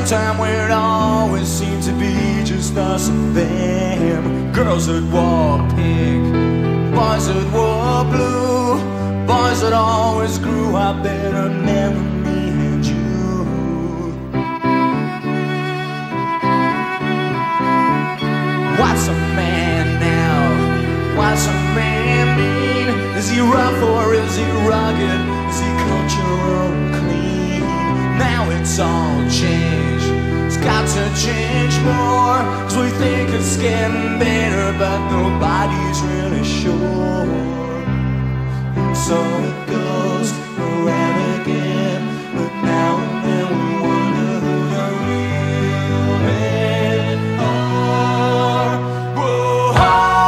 sometime where it always seemed to be just us and them. Girls that wore pink, boys that wore blue, boys that always grew up better than me and you. What's a man now? What's a man mean? Is he rough or is he rugged? Is he cultural and clean? Now it's all changed. It's got to change more, 'cause we think it's getting better, but nobody's really sure. So it goes around again, but now and then we wonder who the real men are. Whoa.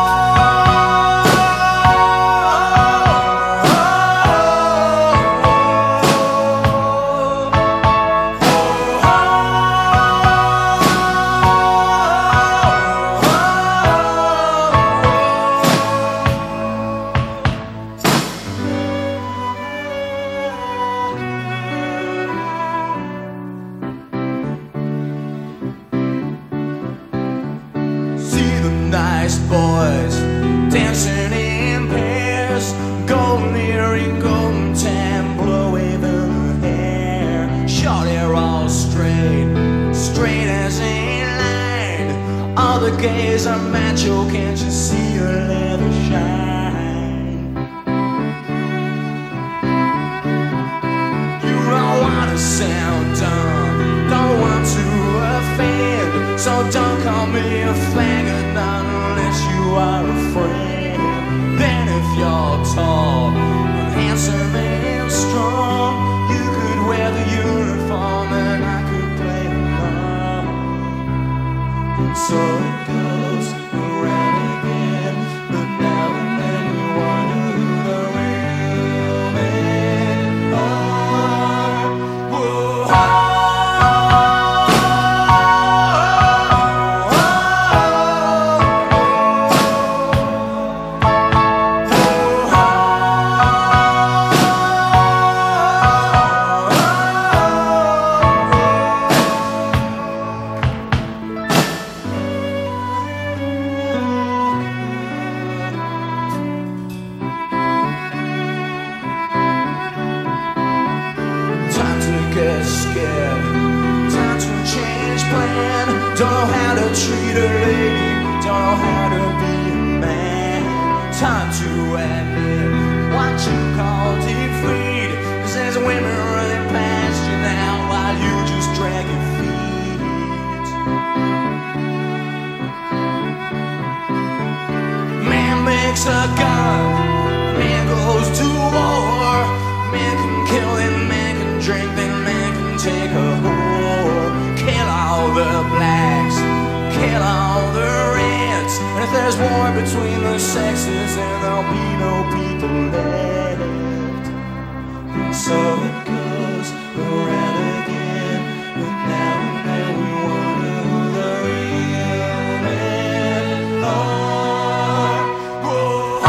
Nice boys dancing in pairs, golden earring, golden tam, blow waving hair, short hair all straight, straight as a line. All the gays are macho, can't you see your leather shine? You don't want to sound dumb, don't want to offend, so don't call me a faggot, not unless you are a friend. Then if you're tall and handsome and strong, you could wear the uniform and I could play along. And so it goes around again, but now and then we wonder who the real men are. Whoa. Get scared, time to change plan. Don't know how to treat a lady, don't know how to be a man. Time to admit what you call defeat, 'cause there's women running past you now while you just drag your feet. Man makes a gun, man goes to war, man can kill and man can drink, then man can take a whore. Kill all the blacks, kill all the reds, and if there's war between the sexes, then there'll be no people left. And so it goes around again, but now and then we wonder who the real men are. Whoa.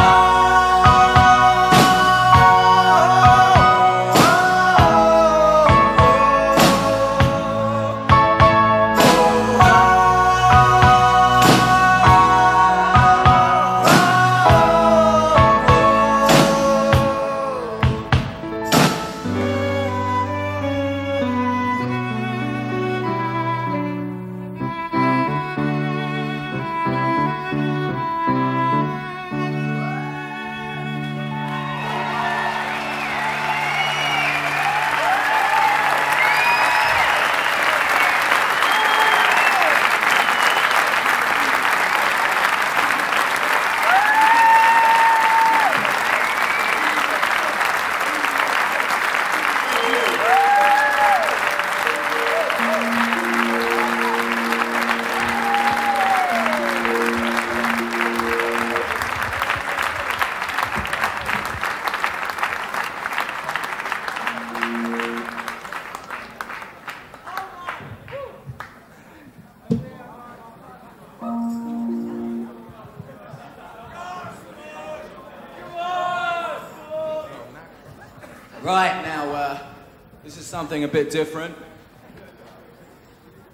Right, now, this is something a bit different.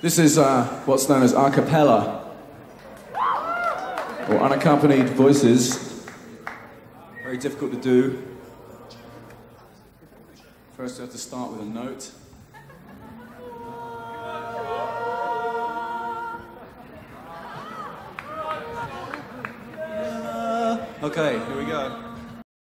This is what's known as a cappella, or unaccompanied voices. Very difficult to do. First, you have to start with a note. Okay, here we go.